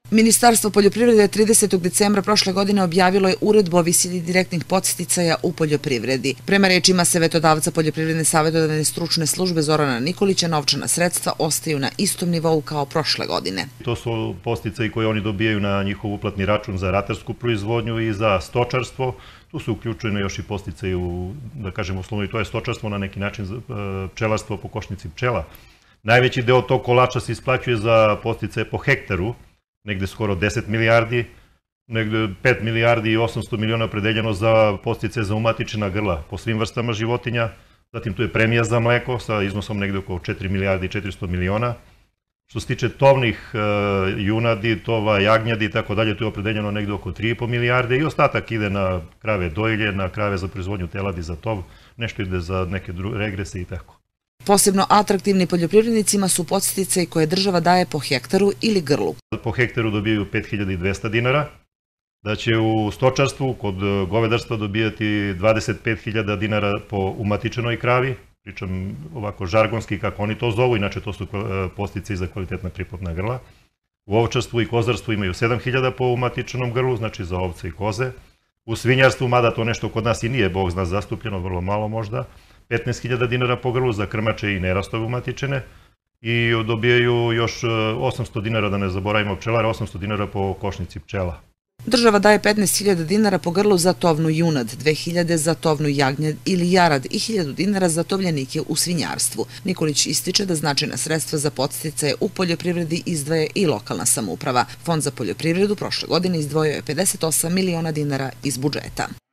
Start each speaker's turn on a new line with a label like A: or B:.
A: Ministarstvo poljoprivrede 30. decembra prošle godine objavilo je uredbu o visini direktnih podsticaja u poljoprivredi. Prema rečima savetodavca Poljoprivredne savjetodavne stručne službe Zorana Nikolića, novčana sredstva ostaju na istom nivou kao prošle godine.
B: To su podsticaji koje oni dobijaju na njihov uplatni račun za ratarsku proizvodnju i za stočarstvo. Tu su uključene još i podsticaji u, da kažemo uslovno, i to je stočarstvo, na neki način pčelarstvo po košnici pčela. Najveći deo tog kolača se isplaćuje za podsticaje po hektaru, negde skoro 10 milijardi, negde 5 milijardi i 800 miliona predeljeno za podsticaje za umatičena grla po svim vrstama životinja. Zatim tu je premija za mleko sa iznosom negde oko 4 milijardi i 400 miliona. Što se tiče tovnih junadi, tova, jagnjadi i tako dalje, tu je opredeljeno negde oko 3,5 milijarde i ostatak ide na krave dojilje, na krave za proizvodnju teladi za tov, nešto ide za neke regrese i tako.
A: Posebno atraktivni poljoprivrednicima su podsticaji koje država daje po hektaru ili grlu.
B: Po hektaru dobijaju 5200 dinara, da će u stočarstvu kod govedarstva dobijati 25.000 dinara po umatičenoj kravi, pričam ovako žargonski kako oni to zovu, inače to su podsticaji za kvalitetna priplodna grla. U ovčarstvu i kozarstvu imaju 7.000 po umatičenom grlu, znači za ovce i koze. U svinjarstvu, mada to nešto kod nas i nije, Bog zna, zastupljeno, vrlo malo možda, 15.000 dinara po grlu za krmače i nerastove umatičene i dobijaju još 800 dinara, da ne zaboravimo pčelara, 800 dinara po košnici pčela.
A: Država daje 15.000 dinara po grlu za tovnu junad, 2.000 za tovnu jagnjad ili jarad i 1.000 dinara za tovljenike u svinjarstvu. Nikolić ističe da značajna sredstva za podsticaje u poljoprivredi izdvaja i lokalna samouprava. Fond za poljoprivredu prošle godine izdvojio je 58 miliona dinara iz budžeta.